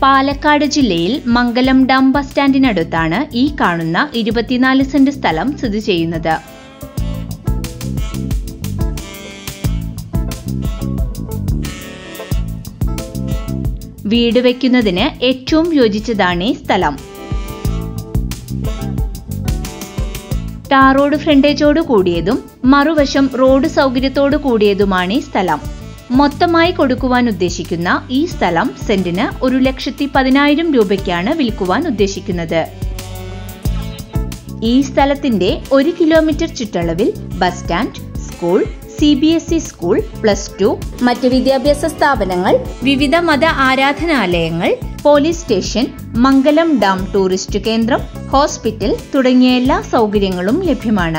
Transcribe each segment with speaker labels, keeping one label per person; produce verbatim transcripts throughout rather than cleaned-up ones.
Speaker 1: പാലക്കാട് ജില്ലയിൽ മംഗലം dam bus സ്റ്റാൻഡിനടുത്താണ് ഈ കാണുന്ന ഇരുപത്തിനാല് സെന്റ് സ്ഥലം സ്ഥിതി ചെയ്യുന്നത്. വീട് വയ്ക്കുന്നതിന് ഏറ്റവും യോജിച്ചതാണ് ഈ സ്ഥലം. ടാർ റോഡ് ഫ്രണ്ടേജോട് കൂടിയതും മറുവശം റോഡ് സൗകര്യത്തോടു കൂടിയതുമാണ് ഈ സ്ഥലം. മൊത്തമായി കൊടുക്കുവാൻ ഉദ്ദേശിക്കുന്ന ഈ സ്ഥലം സെന്റിന് ഒരു ലക്ഷത്തി പതിനായിരം രൂപയ്ക്കാണ് വിൽക്കുവാൻ ഉദ്ദേശിക്കുന്നത്. ഈ സ്ഥലത്തിന്റെ ഒരു കിലോമീറ്റർ ചുറ്റളവിൽ bus stand, school, C B S E school, plus two, മറ്റ് വിദ്യാഭ്യാസ സ്ഥാപനങ്ങൾ, വിവിധ മത ആരാധനാലയങ്ങൾ, police station, Mangalam dam tourist കേന്ദ്രം, ഹോസ്പിറ്റൽ തുടങ്ങിയ എല്ലാ സൗകര്യങ്ങളും ലഭ്യമാണ്.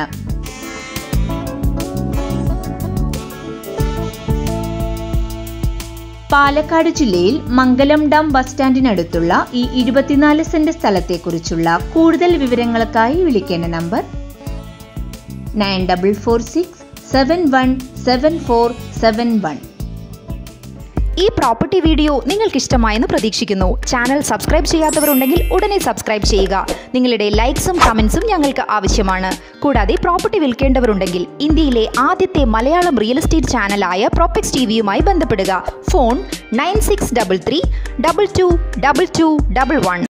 Speaker 1: പാലക്കാട് ജില്ലയിൽ മംഗലം ഡാം ബസ് സ്റ്റാൻഡിനടുത്തുള്ള ഈ ഇരുപത്തിനാല് സെന്റ് സ്ഥലത്തെക്കുറിച്ചുള്ള കൂടുതൽ വിവരങ്ങൾക്കായി വിളിക്കേണ്ട number nine double four six seven one seven four seven one.
Speaker 2: ഈ പ്രോപ്പർട്ടി വീഡിയോ നിങ്ങൾക്ക് ഇഷ്ടമായെന്ന് പ്രതീക്ഷിക്കുന്നു. ചാനൽ സബ്സ്ക്രൈബ് ചെയ്യാത്തവരുണ്ടെങ്കിൽ ഉടനെ സബ്സ്ക്രൈബ് ചെയ്യുക. നിങ്ങളുടെ ലൈക്സും കമൻസും ഞങ്ങൾക്ക് ആവശ്യമാണ്. കൂടാതെ പ്രോപ്പർട്ടി വിൽക്കേണ്ടവരുണ്ടെങ്കിൽ ഇന്ത്യയിലെ ആദ്യത്തെ മലയാളം റിയൽ എസ്റ്റേറ്റ് ചാനലായ പ്രോപ്പെക്സ് ടിവിയുമായി ബന്ധപ്പെടുക. Phone nine six double three double two double two double one.